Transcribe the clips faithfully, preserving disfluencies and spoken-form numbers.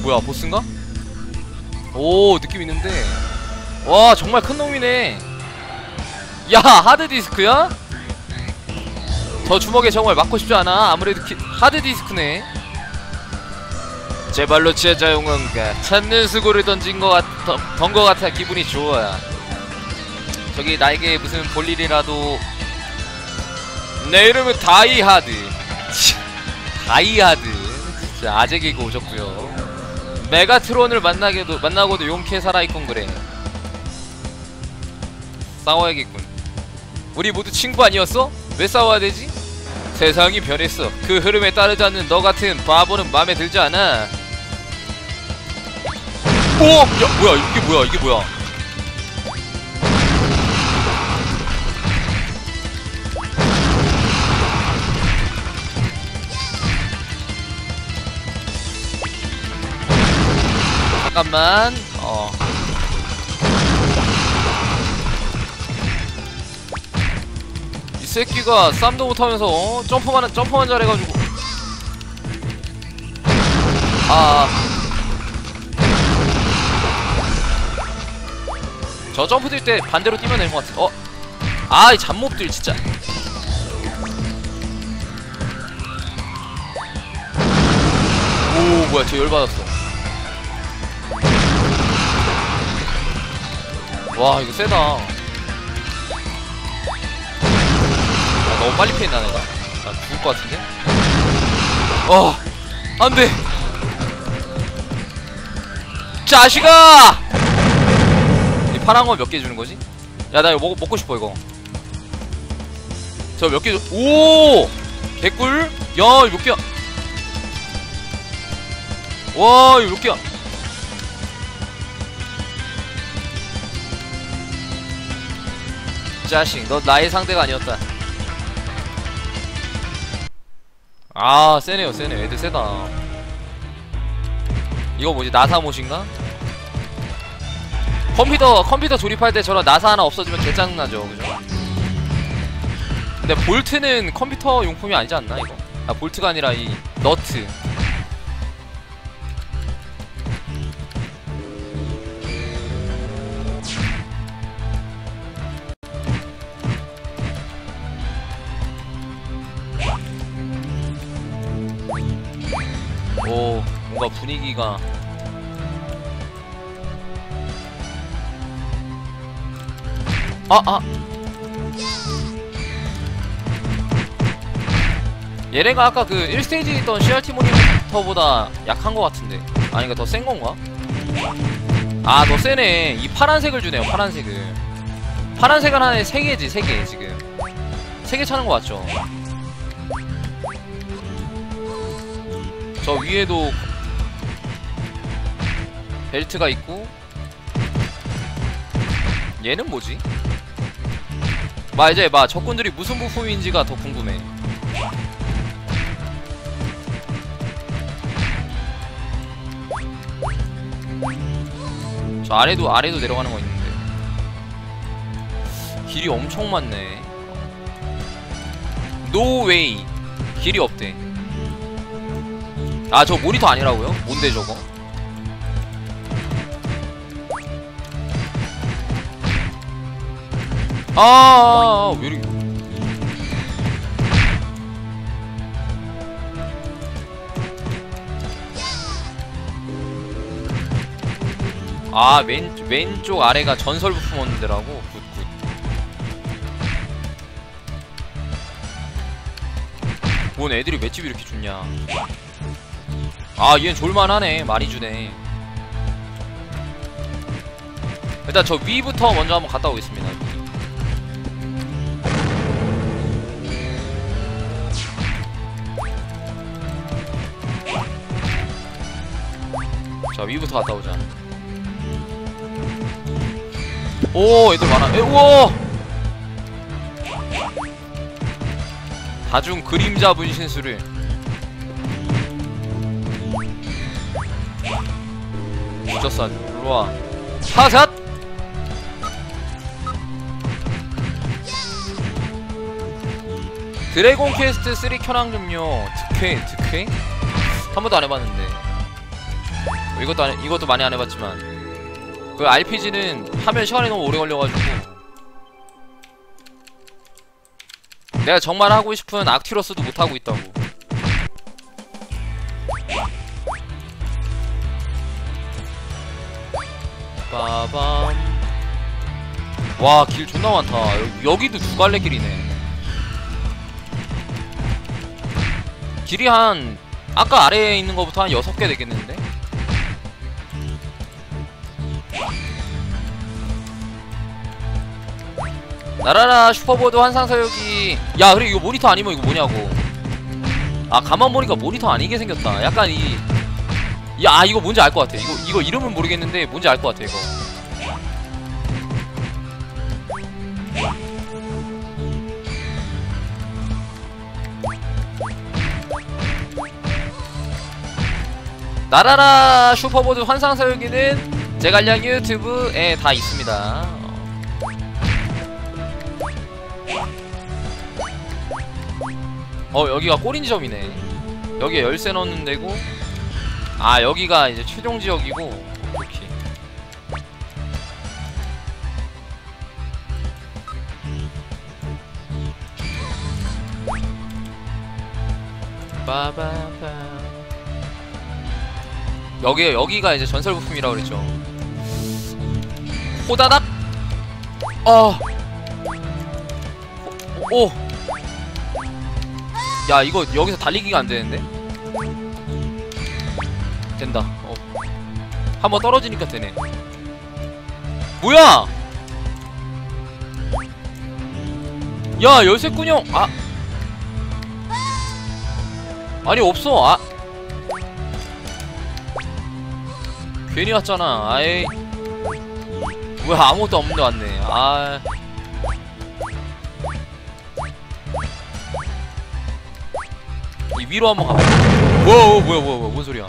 뭐야, 보스인가? 오, 느낌 있는데. 와, 정말 큰 놈이네. 야, 하드디스크야? 저 주먹에 정말 맞고 싶지 않아. 아무래도 키, 하드디스크네. 제 발로 제자용은가 찾는 수고를 던진 것 같, 던 것 같아 기분이 좋아. 저기 나에게 무슨 볼일이라도. 내 이름은 다이하드. 다이하드. 진짜 아재 개그 오셨구요. 메가트론을 만나게도 만나고도 용케 살아있군. 그래, 싸워야겠군. 우리 모두 친구 아니었어? 왜 싸워야 되지? 세상이 변했어. 그 흐름에 따르지 않는 너 같은 바보는 마음에 들지 않아. 오! 야, 뭐야, 이게 뭐야, 이게 뭐야. 잠깐만. 어. 이 새끼가 쌈도 못하면서 어? 점프만 점프만 잘해가지고. 아. 저 점프 뛸 때 반대로 뛰면 되는 것 같아. 어. 아, 이 잡몹들 진짜. 오, 뭐야, 쟤 열받았어. 와, 이거 세다. 아, 너무 빨리 피했나 내가? 나 죽을 것 같은데? 어, 안돼! 자식아! 이 파란 거 몇 개 주는 거지? 야, 나 이거 먹, 먹고 싶어 이거. 저 몇 개 줘? 오! 개꿀? 야, 이거 몇 개야? 와, 이거 몇 개야? 자식, 너 나의 상대가 아니었다. 아, 세네요, 세네. 애들 세다. 이거 뭐지? 나사못인가? 컴퓨터, 컴퓨터 조립할 때 저런 나사 하나 없어지면 개짜증나죠, 그죠? 근데 볼트는 컴퓨터 용품이 아니지 않나, 이거? 아, 볼트가 아니라 이 너트. 오, 뭔가 분위기가. 아, 아. 얘네가 아까 그 일 스테이지에 있던 씨알티 모니터보다 약한 것 같은데. 아닌가, 더 센 건가? 아, 더 세네. 이 파란색을 주네요, 파란색을. 파란색은 하나에 세 개지, 세 개, 지금. 세 개 차는 거 맞죠? 저 위에도 벨트가 있고. 얘는 뭐지? 마, 이제 마 적군들이 무슨 부품인지가 더 궁금해. 저 아래도 아래도 내려가는 거 있는데 길이 엄청 많네. 노웨이. 길이 없대. 아, 저 모니터 아니라고요? 뭔데 저거? 아, 왜 이렇게. 아, 왼, 왼쪽 아래가 전설 부품 얻는 데라고? 굿, 굿. 뭔 애들이 맷집이 이렇게 좋냐. 아, 얘는 졸만하네. 많이 주네. 일단 저 위부터 먼저 한번 갔다 오겠습니다. 자, 위부터 갔다 오자. 오, 애들 많아. 에, 우와! 다중 그림자 분신술을. 무적사 일로와. 하삿! 드래곤 퀘스트 쓰리 켜랑 좀요. 득회, 득회? 한 번도 안 해봤는데. 이것도 안, 이것도 많이 안 해봤지만 그 알피지는 하면 시간이 너무 오래 걸려가지고 내가 정말 하고 싶은 악티러스도 못하고 있다고. 빠밤. 와, 길 존나 많다. 여기, 여기도 두 갈래 길이네. 길이 한 아까 아래에 있는 거부터 한 여섯 개 되겠는데? 나라라 슈퍼보드 환상서역이. 야, 그래 이거 모니터 아니면 이거 뭐냐고. 아, 가만 보니까 모니터 아니게 생겼다. 약간 이 야, 이거 뭔지 알 것 같아. 이거 이거 이름은 모르겠는데 뭔지 알 것 같아 이거. 나라라 슈퍼보드 환상서유기는 제갈량 유튜브에 다 있습니다. 어, 여기가 꼬린지점이네. 여기에 열쇠 넣는 데고. 아, 여기가 이제 최종 지역이고. 오케이. 빠바바. 여기, 여기가 이제 전설 부품이라고 그랬죠. 호다닥! 어! 오! 야, 이거 여기서 달리기가 안 되는데? 된다. 어. 한번 떨어지니까 되네. 뭐야! 야, 열쇠꾼형! 아! 아니, 없어! 아! 괜히 왔잖아. 아이. 왜 아무것도 없는데 왔네. 아. 이 위로 한번 가봐. 와, 뭐야, 뭐야, 뭐야, 뭔 소리야?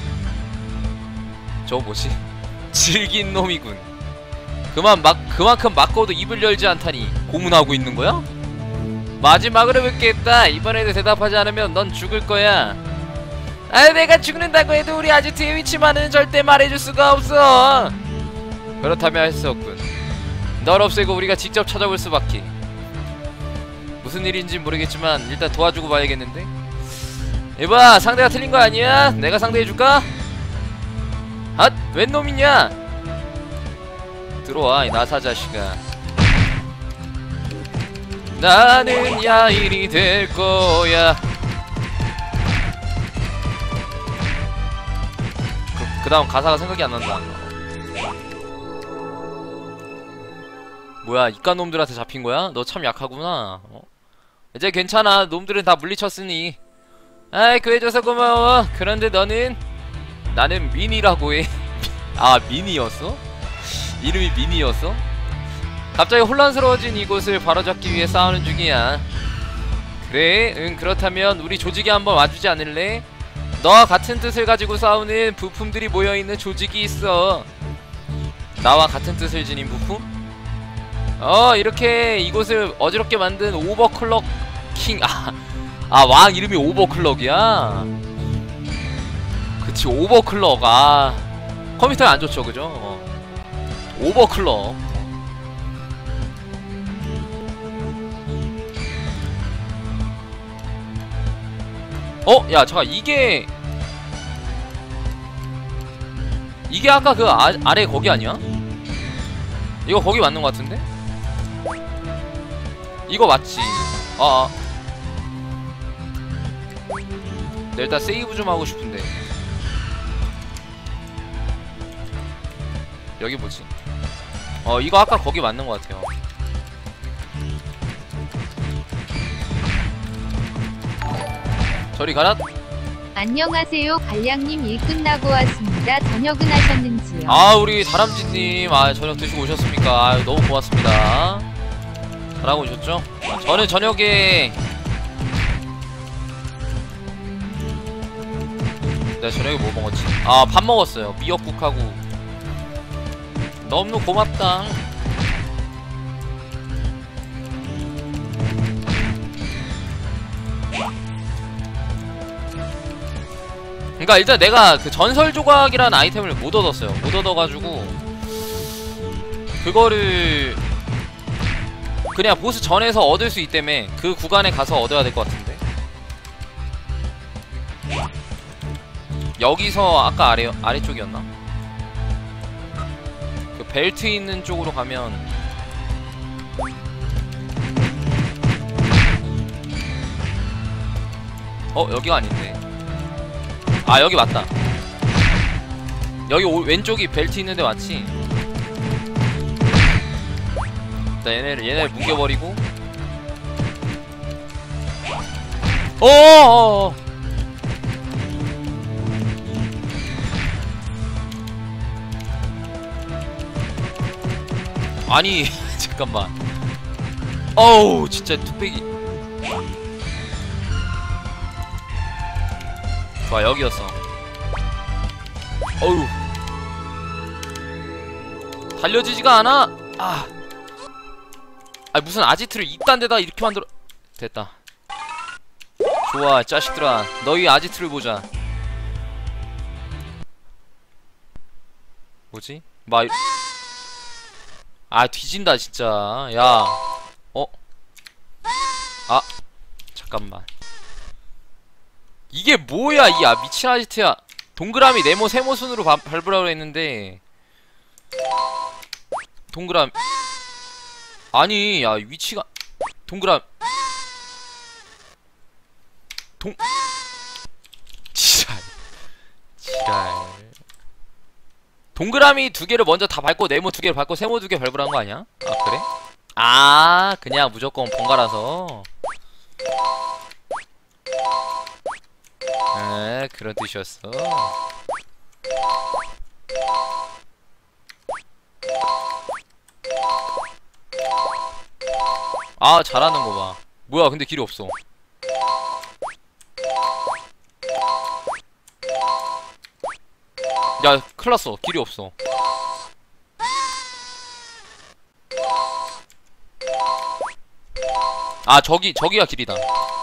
저거 뭐지? 질긴 놈이군. 그만 막 그만큼 막고도 입을 열지 않다니 고문하고 있는 거야? 마지막으로 뵙겠다. 이번에도 대답하지 않으면 넌 죽을 거야. 아, 내가 죽는다고 해도 우리 아지트의 위치만은 절대 말해줄 수가 없어. 그렇다면 할 수 없군. 널 없애고 우리가 직접 찾아볼 수밖에. 무슨 일인지 모르겠지만 일단 도와주고 봐야겠는데. 이봐, 상대가 틀린 거 아니야? 내가 상대해줄까? 핫! 웬 놈이냐? 들어와, 이 나사 자식아. 나는 야일이 될 거야. 그, 그 다음 가사가 생각이 안 난다. 뭐야, 이깟 놈들한테 잡힌 거야? 너 참 약하구나. 어? 이제 괜찮아. 놈들은 다 물리쳤으니. 아이, 구해줘서 고마워. 그런데 너는? 나는 미니라고 해. 아, 미니였어? 이름이 미니였어? 갑자기 혼란스러워진 이곳을 바로잡기 위해 싸우는 중이야. 그래? 응, 그렇다면 우리 조직에 한번 와주지 않을래? 너와 같은 뜻을 가지고 싸우는 부품들이 모여있는 조직이 있어. 나와 같은 뜻을 지닌 부품? 어, 이렇게 이곳을 어지럽게 만든 오버클럭 킹. 아, 아, 왕 이름이 오버클럭이야? 그치, 오버클럭. 아, 컴퓨터에 안 좋죠, 그죠? 어. 오버클럭. 어? 야, 잠깐, 이게 이게 아까 그 아, 아래 거기 아니야? 이거 거기 맞는 것 같은데? 이거 맞지? 아, 아. 네, 일단 세이브 좀 하고 싶은데. 여기 뭐지? 어, 이거 아까 거기 맞는 것 같아요. 저리 가라. 안녕하세요. 갈량님 일 끝나고 왔습니다. 저녁은 하셨는지요? 아, 우리 다람쥐님, 아, 저녁 드시고 오셨습니까? 아, 너무 고맙습니다. 잘하고 오셨죠? 저는 저녁에 내가 저녁에 뭐 먹었지? 아, 밥 먹었어요. 미역국하고. 너무 고맙다. 그니까 일단 내가 그 전설 조각이라는 아이템을 못 얻었어요. 못 얻어가지고 그거를 그냥 보스 전에서 얻을 수 있다며 그 구간에 가서 얻어야 될 것 같은데. 여기서 아까 아래 아래쪽이었나? 그 벨트 있는 쪽으로 가면 어 여기가 아닌데. 아 여기 맞다. 여기 오, 왼쪽이 벨트 있는데 맞지? 자 얘네를 얘네를 뭉개버리고. 어어어 아니 잠깐만. 어우 진짜 뚝배기. 좋아 여기였어. 어우 달려지지가 않아. 아, 아 무슨 아지트를 이딴 데다 이렇게 만들어. 됐다. 좋아 자식들아 너희 아지트를 보자. 뭐지? 막 아 뒤진다 진짜. 야 어? 아 잠깐만 이게 뭐야 이 아, 미친 아지트야. 동그라미 네모 세모 순으로 바, 밟으라고 했는데 동그라미 아니 야 위치가 동그라미 동 지랄 지랄 동그라미 두 개를 먼저 다 밟고 네모 두 개를 밟고 세모 두 개 밟으라는 거 아니야? 아 그래? 아 그냥 무조건 번갈아서. 에 그런 뜻이었어. 아 잘하는 거 봐. 뭐야 근데 길이 없어. 야 큰일났어 길이 없어. 아 저기 저기가 길이다.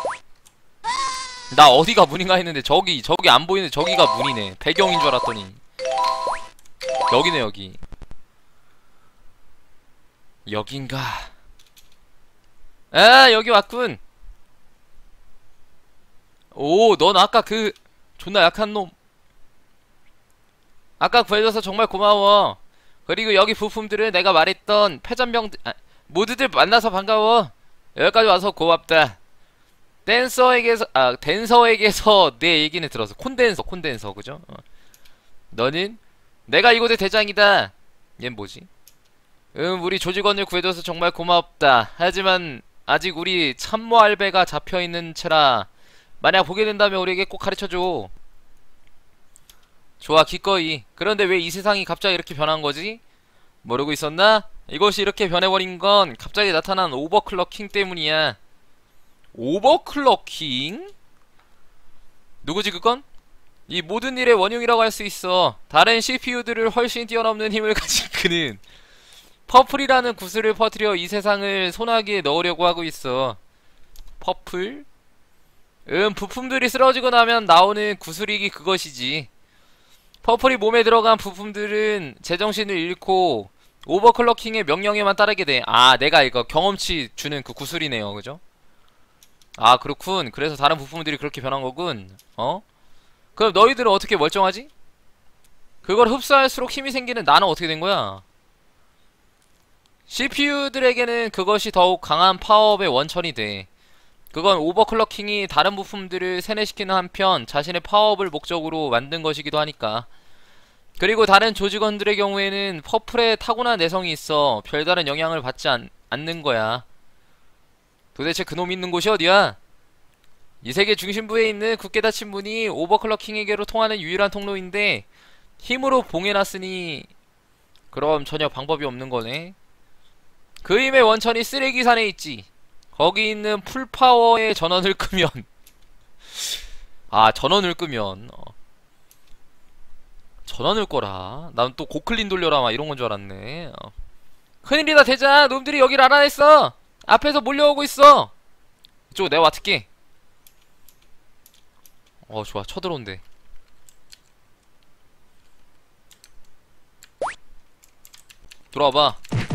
나 어디가 문인가 했는데 저기 저기 안 보이는데 저기가 문이네. 배경인 줄 알았더니 여기네. 여기 여긴가. 아 여기 왔군. 오 넌 아까 그 존나 약한 놈 아까 구해줘서 정말 고마워. 그리고 여기 부품들은 내가 말했던 패전병들 아, 모두들 만나서 반가워. 여기까지 와서 고맙다. 댄서에게서 아 댄서에게서 내 얘기는 들었어. 콘덴서 콘덴서 그죠? 어. 너는 내가 이곳의 대장이다. 얜 뭐지? 음 우리 조직원을 구해줘서 정말 고맙다. 하지만 아직 우리 참모 알베가 잡혀있는 채라 만약 보게 된다면 우리에게 꼭 가르쳐줘. 좋아 기꺼이. 그런데 왜 이 세상이 갑자기 이렇게 변한 거지? 모르고 있었나? 이것이 이렇게 변해버린 건 갑자기 나타난 오버클럭킹 때문이야. 오버클럭킹? 누구지 그건? 이 모든 일의 원흉이라고 할 수 있어. 다른 씨피유들을 훨씬 뛰어넘는 힘을 가진 그는 퍼플이라는 구슬을 퍼뜨려 이 세상을 소나기에 넣으려고 하고 있어. 퍼플? 음 부품들이 쓰러지고 나면 나오는 구슬이기 그것이지. 퍼플이 몸에 들어간 부품들은 제정신을 잃고 오버클럭킹의 명령에만 따르게 돼. 아 내가 이거 경험치 주는 그 구슬이네요 그죠? 아 그렇군. 그래서 다른 부품들이 그렇게 변한 거군. 어? 그럼 너희들은 어떻게 멀쩡하지? 그걸 흡수할수록 힘이 생기는 나는 어떻게 된 거야? 씨피유들에게는 그것이 더욱 강한 파워업의 원천이 돼. 그건 오버클럭킹이 다른 부품들을 세뇌시키는 한편 자신의 파워업을 목적으로 만든 것이기도 하니까. 그리고 다른 조직원들의 경우에는 퍼플에 타고난 내성이 있어 별다른 영향을 받지 않, 않는 거야. 도대체 그놈 있는 곳이 어디야? 이 세계 중심부에 있는 굳게 닫힌 문이 오버클럭킹에게로 통하는 유일한 통로인데 힘으로 봉해놨으니 그럼 전혀 방법이 없는 거네. 그 힘의 원천이 쓰레기산에 있지. 거기 있는 풀파워의 전원을 끄면 아 전원을 끄면 어. 전원을 꺼라. 난 또 고클린 돌려라 막 이런건 줄 알았네. 어. 큰일이다 대장. 놈들이 여길 알아냈어. 앞에서 몰려오고 있어. 이쪽 내가 맡을게. 어 좋아 쳐들어온대. 들어와봐.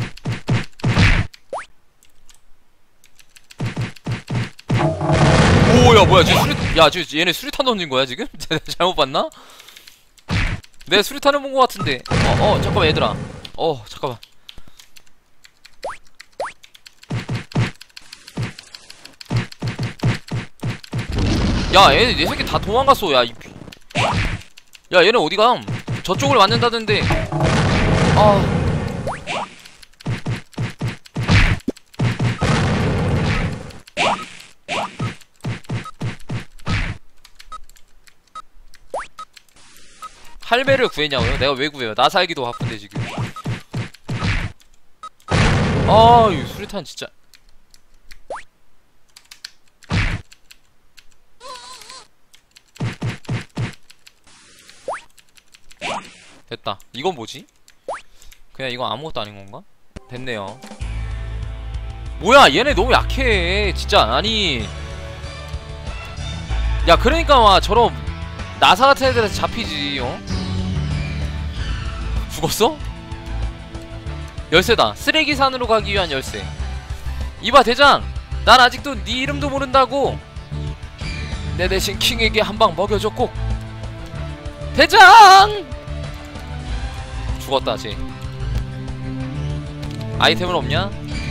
오야 뭐야 쟤 수리 야 쟤 얘네 수리탄 던진 거야 지금? 잘못 봤나? 내 수리탄을 본 거 같은데. 어어 어, 잠깐만 얘들아. 어 잠깐만. 야 얘네 내 새끼 다 도망갔어. 야 이... 야 얘네 어디감? 저쪽을 맞는다던데. 아 할배를 구했냐고요? 내가 왜 구해요? 나 살기도 바쁜데 지금. 아, 이 수리탄 진짜. 됐다. 이건 뭐지? 그냥 이건 아무것도 아닌 건가? 됐네요. 뭐야, 얘네 너무 약해. 진짜 아니. 야, 그러니까 막 저런 나사 같은 애들한테 잡히지. 어? 죽었어? 열쇠다. 쓰레기산으로 가기 위한 열쇠. 이봐 대장, 난 아직도 네 이름도 모른다고. 내 대신 킹에게 한 방 먹여줘 꼭. 대장! 죽었다 쟤. 아이템은 없냐?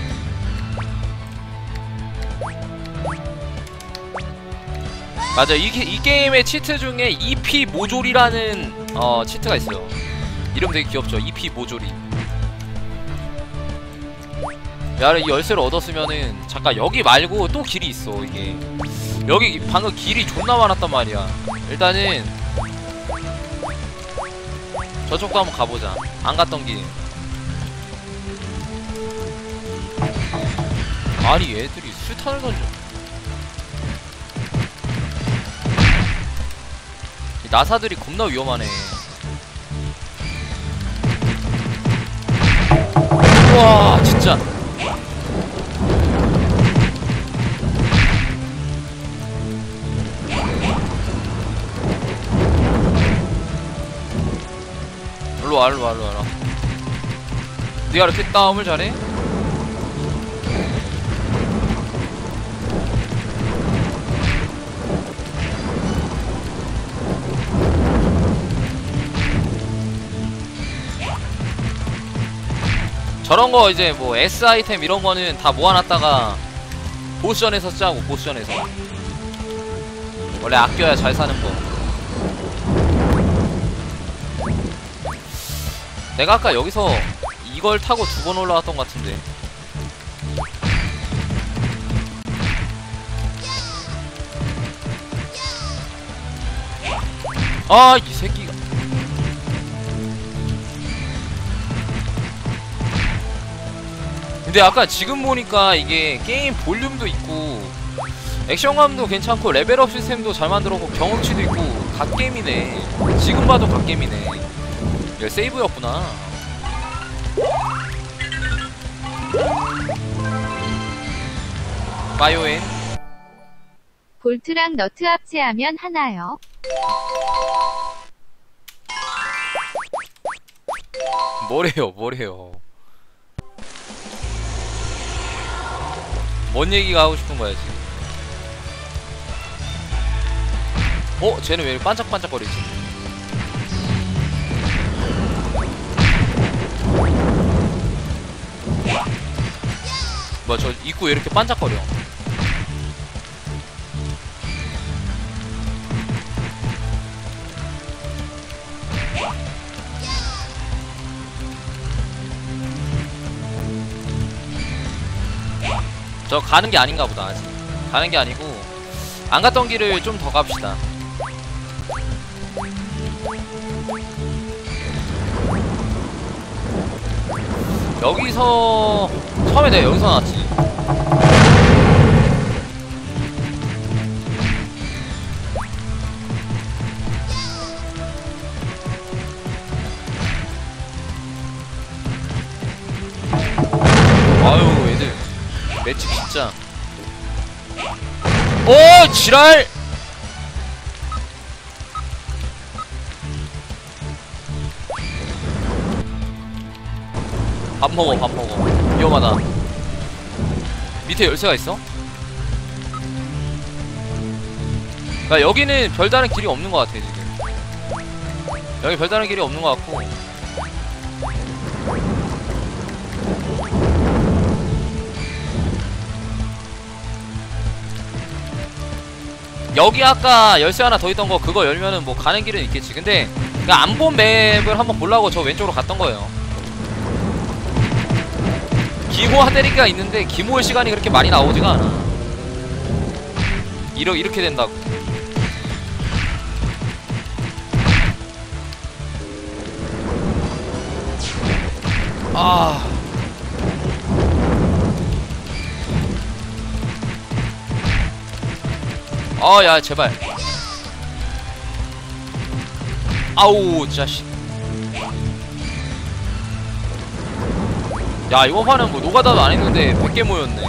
맞아, 이, 이 게임의 치트 중에 이피 모조리라는 어 치트가 있어요. 이름 되게 귀엽죠? 이피 모조리. 야, 이 열쇠를 얻었으면은 잠깐 여기 말고 또 길이 있어. 이게 여기 방금 길이 존나 많았단 말이야. 일단은 저쪽도 한번 가보자. 안 갔던 길. 아니 얘들이 수탄을 던져. 이 나사들이 겁나 위험하네. 와 진짜. 일로와 일로와 일로와. 니가 이렇게 싸움을 잘해? 저런거 이제 뭐 S 아이템 이런거는 다 모아놨다가 보스전에서 쓰자고. 보스전에서 원래 아껴야 잘 사는거. 내가 아까 여기서 이걸 타고 두 번 올라왔던 것 같은데. 아 이 새끼가. 근데 아까 지금 보니까 이게 게임 볼륨도 있고 액션감도 괜찮고 레벨업 시스템도 잘 만들었고 경험치도 있고 갓게임이네. 지금 봐도 갓게임이네. 이거 세이브였구나. 바이오엔 볼트랑 너트 합체하면 하나요? 뭐래요 뭐래요. 뭔 얘기가 하고 싶은 거야 지금. 어? 쟤는 왜 이렇게 반짝반짝거리지? 뭐야 저 입구 왜 이렇게 반짝거려? 저 가는 게 아닌가 보다. 아직 가는 게 아니고 안 갔던 길을 좀 더 갑시다. 여기서 처음에 내가 여기서 나왔지. 아유 애들 맷집 진짜. 오 지랄. 밥 먹어 밥 먹어. 위험하다. 밑에 열쇠가 있어? 그니까 여기는 별다른 길이 없는 것 같아 지금. 여기 별다른 길이 없는 것 같고. 여기 아까 열쇠 하나 더 있던 거 그거 열면은 뭐 가는 길은 있겠지. 근데 안 본 맵을 한번 보려고 저 왼쪽으로 갔던 거예요. 기모 하데리가 있는데 기모의 시간이 그렇게 많이 나오지가 않아. 이러, 이렇게 된다고. 아. 아, 야, 제발. 아우, 자식. 야, 이번 판은 뭐 노가다도 안 했는데 백 개 모였네.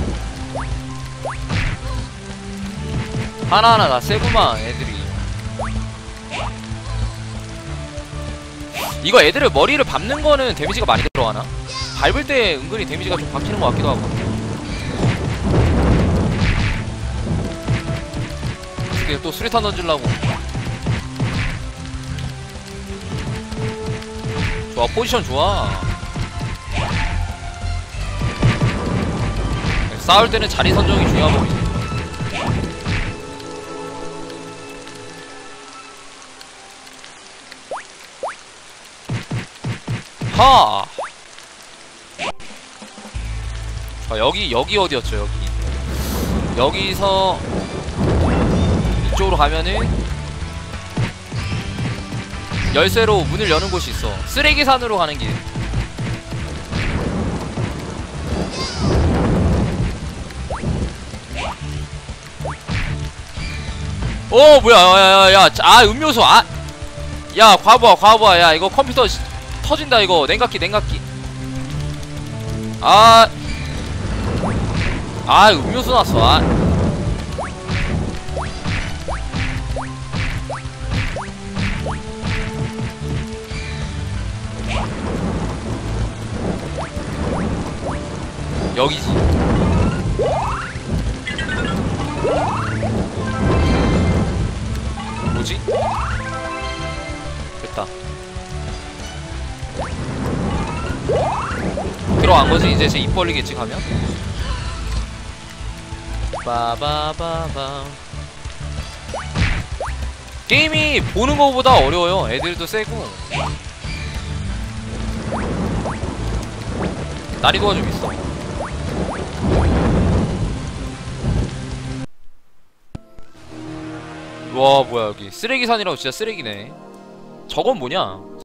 하나하나 다 세구만, 애들이. 이거 애들을 머리를 밟는 거는 데미지가 많이 들어가나? 밟을 때 은근히 데미지가 좀 박히는 것 같기도 하고. 또 수리탄 던질라고. 좋아, 포지션 좋아. 싸울 때는 자리 선정이 중요한 법이지. 하! 자, 여기, 여기 어디였죠, 여기. 여기서 이쪽으로 가면은 열쇠로 문을 여는 곳이 있어. 쓰레기산으로 가는 길. 어 뭐야 야야야 아 음료수 아 야 과부하 과부하 야 이거 컴퓨터 시, 터진다 이거. 냉각기 냉각기. 아 아 음료수 났어. 아 여기지. 뭐지? 됐다. 들어간 거지? 이제 제 입 벌리겠지 가면? 빠바바바. 게임이 보는 거보다 어려워요. 애들도 세고 난이도가 좀 있어. 와 뭐야 여기 쓰레기산이라고 진짜 쓰레기네. 저건 뭐냐?